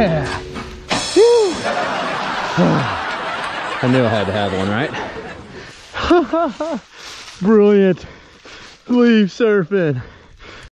Yeah. Whew. I knew I had to have one, right? Brilliant. Leaf surfing.